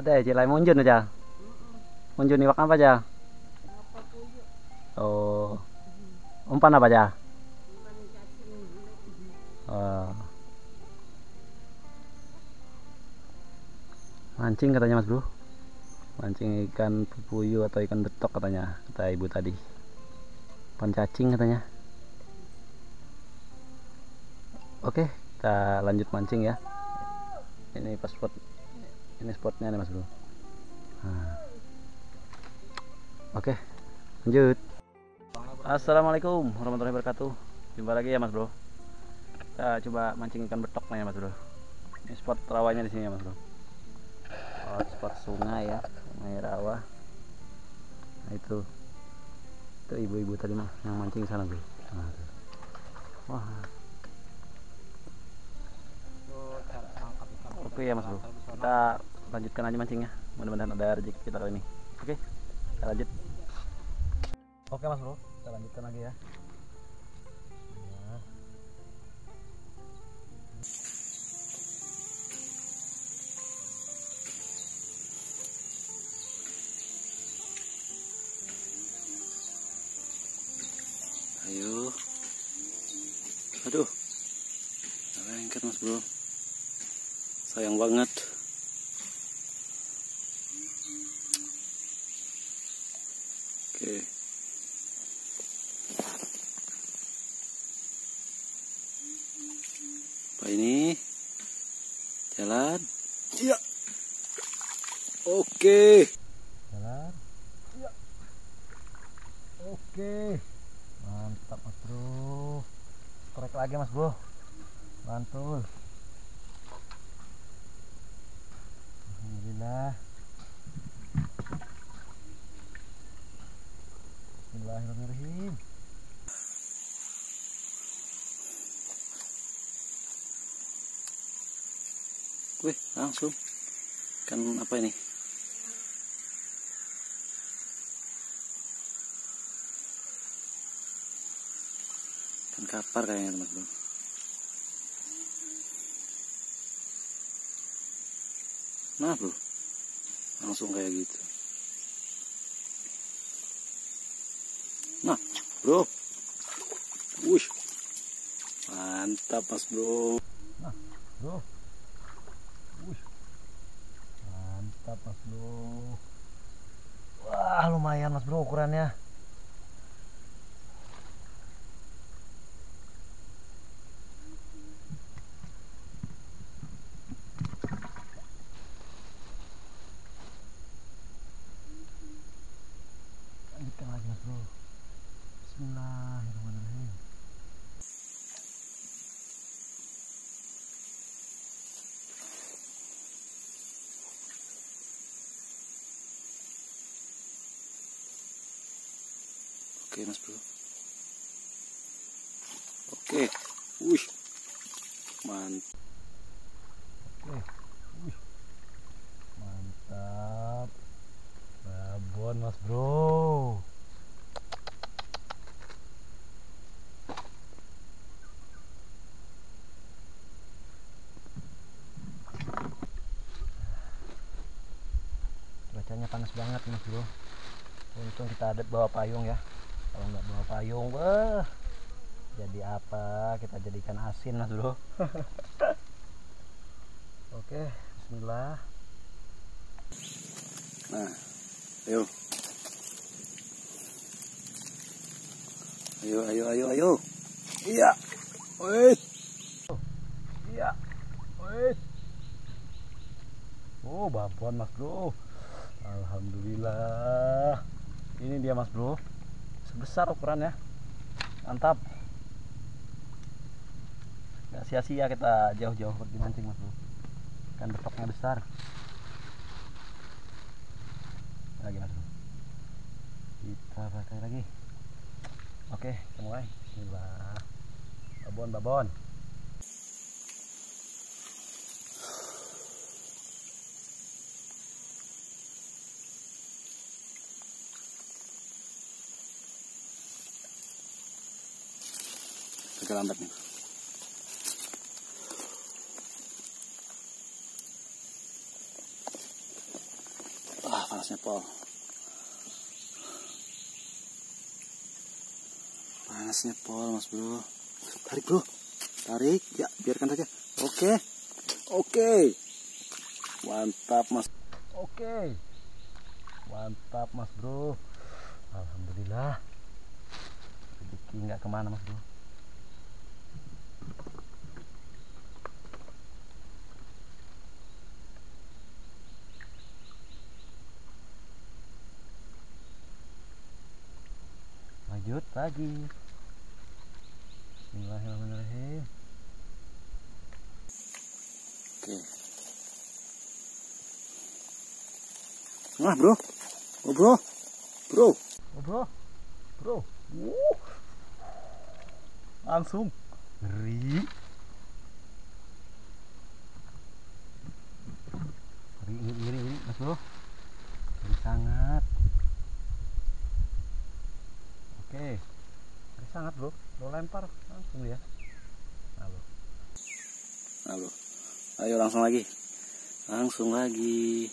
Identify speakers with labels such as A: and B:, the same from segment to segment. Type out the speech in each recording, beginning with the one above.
A: Teh cilai munjun aja. Munjun iwak apa aja? Oh, umpan apa aja? Oh, mancing katanya Mas Bro. Mancing ikan pupuyuh atau ikan betok katanya, kata ibu tadi. Umpan cacing katanya. Oke, kita lanjut mancing ya. Ini pas spot, ini spotnya nih Mas Bro. Nah, oke, lanjut. Assalamualaikum warahmatullahi wabarakatuh. Jumpa lagi ya Mas Bro. Kita coba mancing ikan betok nih ya Mas Bro. Ini spot rawanya di sini ya Mas Bro. Spot sungai ya, sungai rawa. Nah, itu ibu-ibu tadi mah yang mancing sana Bro. Nah, wah. Oke ya Mas Bro. Kita lanjutkan aja mancingnya. Mudah-mudahan ada rezeki kita kali ini. Oke, kita lanjut. Oke Mas Bro, kita lanjutkan lagi ya. Ayo. Aduh. Lengket Mas Bro. Sayang banget. Oke. Apa ini? Jalan. Iya. Oke. Jalan. Iya. Oke. Mantap Mas Bro. Korek lagi Mas Bro. Mantul. Alhamdulillah. Bismillahirrahmanirrahim. Wih, langsung. Kan apa ini? Kan kapar kayaknya Mas Bro. Nah Bro, langsung kayak gitu. Nah Bro, wush, mantap Mas Bro. Nah Bro, wush, mantap Mas Bro. Wah lumayan Mas Bro ukurannya. Lanjutkan lagi Mas Bro. Bismillahirrahmanirrahim. Oke Mas Bro. Oke. Wih. Mantap. Oke. Wih. Mantap. Babon Mas Bro. Cuacanya panas banget Mas Bro. Untung kita ada bawa payung ya. Kalau nggak bawa payung, wah, jadi apa? Kita jadikan asin Mas Bro. Oke, bismillah. Nah, ayo. Ayo. Iya. Wait. Iya. Wait. Oh, babon Mas Bro. Alhamdulillah. Ini dia Mas Bro. Sebesar ukurannya. Mantap. Gak sia-sia kita jauh-jauh pergi mancing Mas Bro. Kan betoknya besar. Lagi Mas Bro. Kita pakai lagi. Oke, kita mulai. Bismillah. Babon. Agak lambat nih. Panasnya Pol. Panasnya Pol, Mas Bro. Tarik bro. Tarik. Ya, biarkan saja. Oke. Oke. Mantap Mas. Oke. Mantap Mas Bro. Alhamdulillah. Rezeki nggak kemana Mas Bro. Lanjut lagi. Bismillahirrahmanirrahim. Oke. Nah bro. Oh bro. Bro. Oh bro. Bro. Langsung. Ngeri. Ngeri Mas Bro. Ngeri sangat. Oke. Ngeri sangat bro. Lo lempar langsung ya. Halo. Halo. Ayo langsung lagi. Langsung lagi.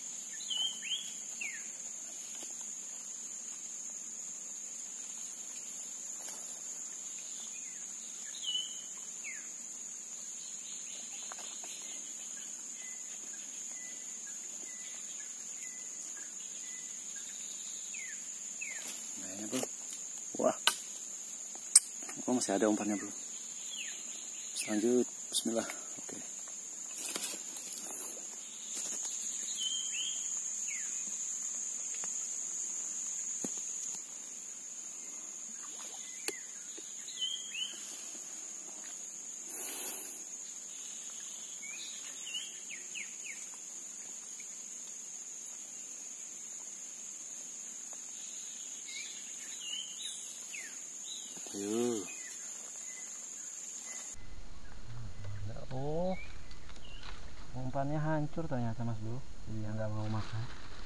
A: Wah, oh masih ada umpannya bro. Lanjut, Bismillah. Oke. Ayo. Oh, umpannya hancur ternyata Mas Bro. Dia nggak mau makan.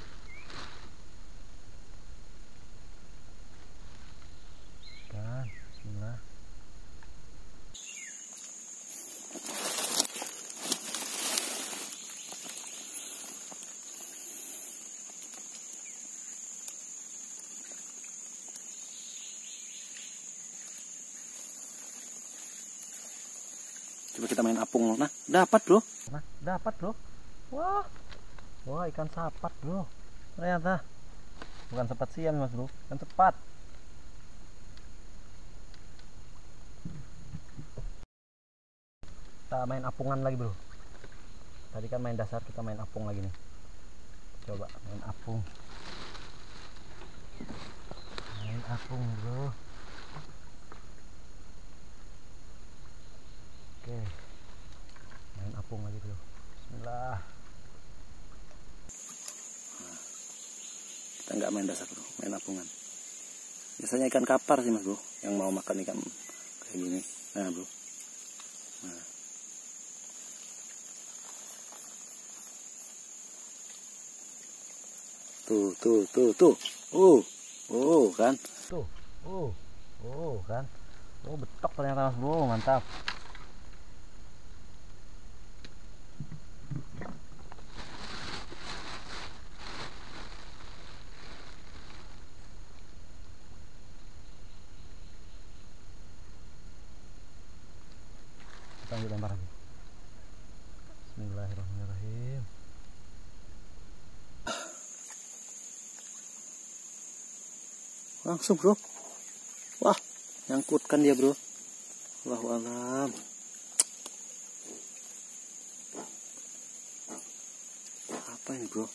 A: Dan Bismillah. Coba kita main apung. Nah, dapat bro. Nah, dapat bro. Wah, wah ikan sapat bro. Ternyata bukan sepat siam Mas Bro, ikan sepat. Kita main apungan lagi bro. Tadi kan main dasar, kita main apung lagi nih. Coba main apung. Main apung bro. Oke, main apung lagi bro. Bismillah. Nah, kita nggak main dasar bro, main apungan. Biasanya ikan kapar sih Mas Bro yang mau makan ikan kayak gini. Nah bro. Nah. Tuh. Kan. Kan. Oh, betok ternyata Mas Bro, mantap. Lanjut lempar lagi. Bismillahirrahmanirrahim. Langsung bro. Wah, nyangkutkan dia bro. Allahu alam. Apa ini bro?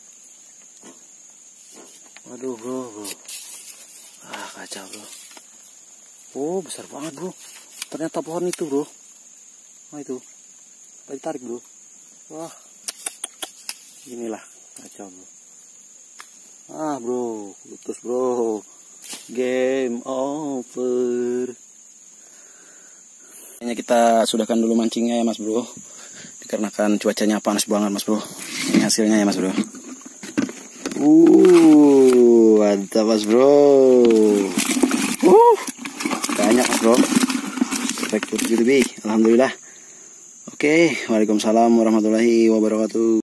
A: Waduh bro. Ah, kacau bro. Oh, besar banget bro. Ternyata pohon itu bro. Nah itu, tadi tarik bro. Wah, inilah kacau bro. Ah bro, putus bro. Game over. Kayaknya kita sudahkan dulu mancingnya ya Mas Bro. Dikarenakan cuacanya panas banget Mas Bro. Ini hasilnya ya Mas Bro. Mantap Mas Bro. Banyak Mas Bro. Baik to YouTube. Alhamdulillah. Oke, waalaikumsalam warahmatullahi wabarakatuh.